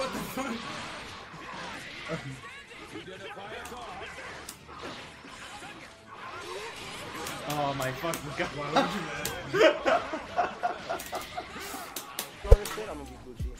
Oh my fucking god. Why would you I'm gonna be Gucci.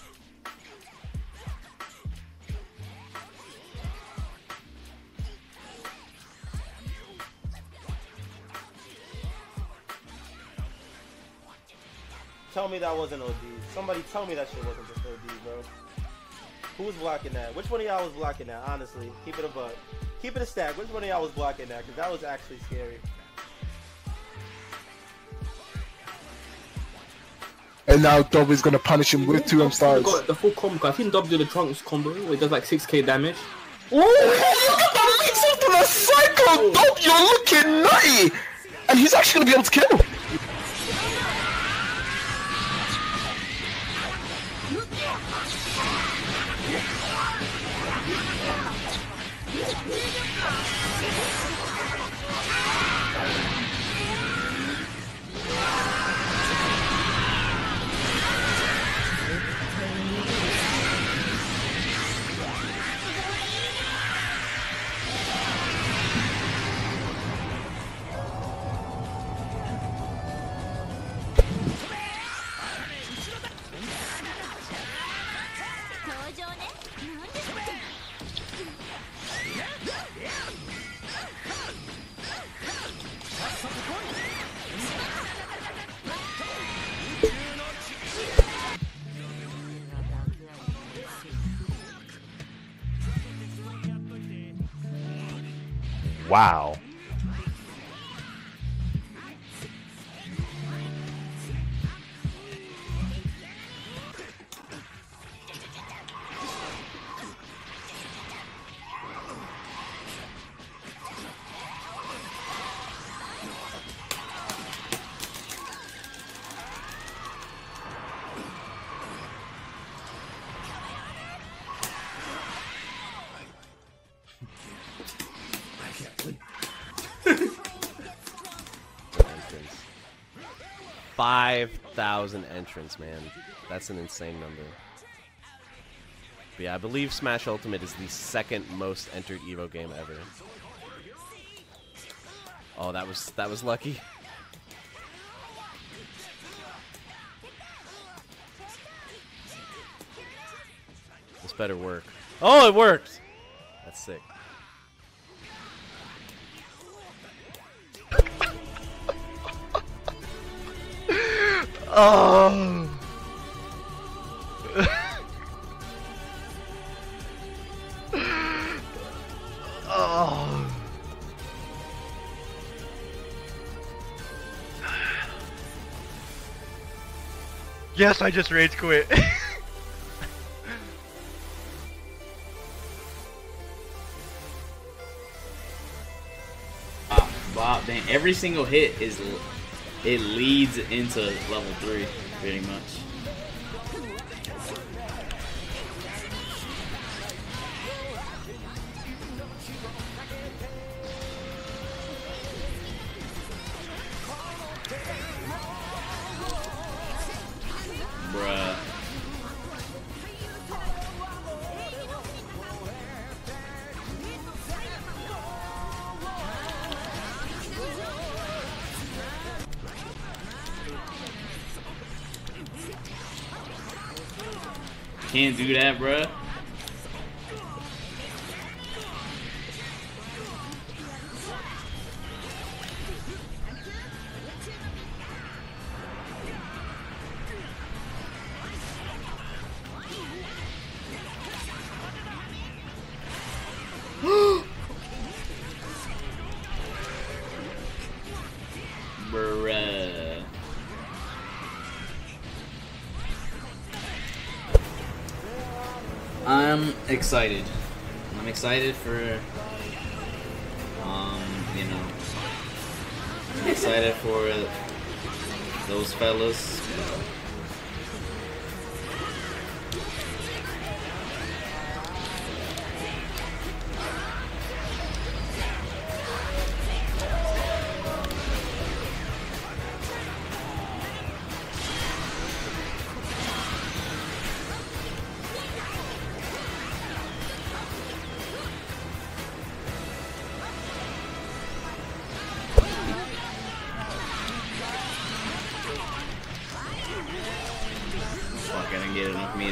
Tell me that wasn't OD. Somebody tell me that shit wasn't just OD, bro. Who was blocking that? Which one of y'all was blocking that? Honestly, keep it a buck. Keep it a stack. Which one of y'all was blocking that? Because that was actually scary. And now Dob is gonna punish him with 2 stars. Got the full combo. I think Dob did the Trunks combo where it does like 6k damage. Ooh, look at the mix up on a cycle! Dob, you're looking nutty! And he's actually gonna be able to kill. Wow. Entrance. 5,000 entrants, man. That's an insane number. But yeah, I believe Smash Ultimate is the second most entered Evo game ever. Oh, that was lucky. This better work. Oh, it worked! That's sick. Oh. Oh. Yes, I just rage quit. Wow, dang, every single hit is, it leads into level 3, pretty much. Bruh. Can't do that, bruh. Bruh. I'm excited. I'm excited for, you know, I'm excited for those fellas.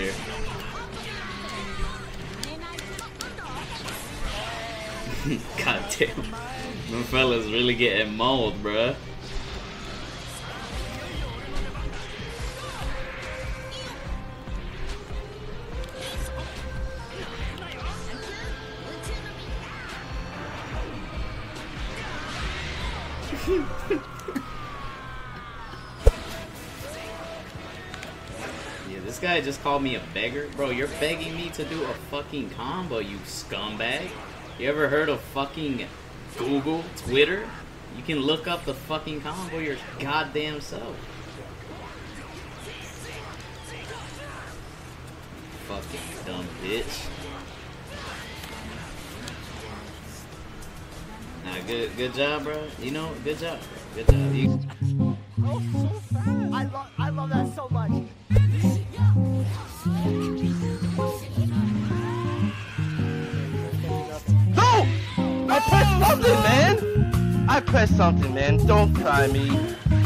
here. God damn. Them fellas really getting mauled, bruh. Yeah, this guy just called me a beggar. Bro, you're begging me to do a fucking combo, you scumbag. You ever heard of fucking Google, Twitter? You can look up the fucking combo your goddamn self. Fucking dumb bitch. Nah, good job, bro. You know, good job. Good job. You... Oh, so fast. I love that so much. No! I pressed something, man! I pressed something, man. Don't try me.